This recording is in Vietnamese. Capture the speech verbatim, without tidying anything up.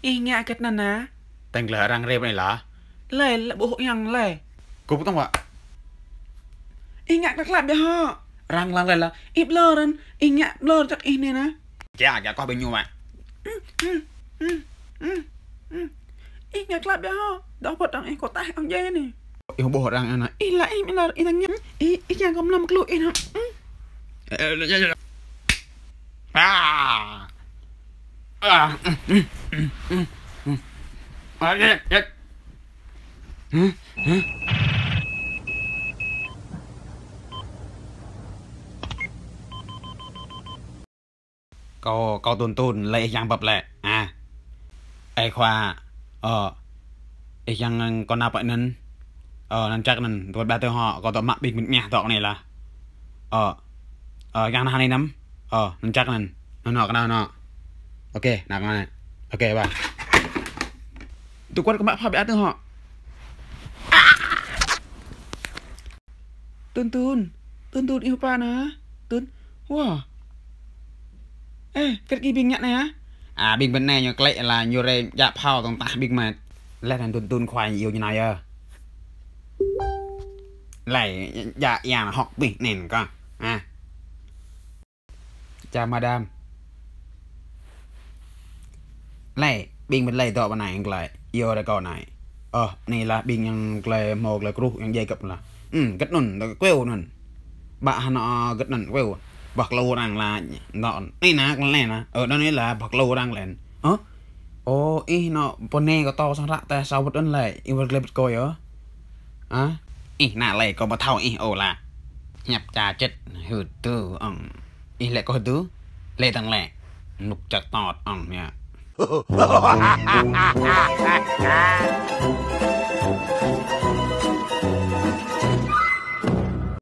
ý ngạ kết nè ná Tên lỡ răng rêu này là lệ là bộ hội nhằng lệ Cũng không ạ ý ngạ đặc lạc bia họ răng lăng lệ là ít lơ rần ý ngạ lơ chắc ý nè ná Chà chà có bao nhiêu mà ý ngạ lạc bia họ đó bật răng ý có tay ông dê nè Yêu bộ răng anh ạ ý là ý là ý thằng nhắn ý ý chàng không làm một lụi nè À À À chết chết Cô cô tuôn tuôn lấy giang bập lệ à ai khoa ờ ai giang con nào vậy nên ờ nên chắc nên tôi ba tôi họ có tao mặc bình mình nhả tọt này là ờ ờ giang này lắm ờ nên chắc nên nó nọ cái nào nọ ok nào con này ok bà tôi quên các bạn phải bé tôi họ tuôn tuôn tuôn tuôn yêu pa nè tuôn wow ê cái gì bình nhạn này á à bình bên này nhờ cái là nhiều đây dạ phao tông ta bình mà lại thành tuôn tuôn khoai nhiều như này à lại dạ dạ học bình nền con à chào madam lại bình bên này tọa bên này lại vô đây con này ờ này là bình yang lại một là cru yang dây cặp là ừ gất nần quêu nần bạn nó gất nần quêu bạc lâu đang là nọ này nè con này nè ở đó này là bạc lâu đang lên ơ ô ý nó pone có to sang rạ ta sao bất ân lại yêu vật lên bất coi ở á ý nà lại có bà thao ý ồ là nhập trà chết hư tư ẩn ý lại có hư tứ lê thằng lẹ nục chặt tọt ẩn nha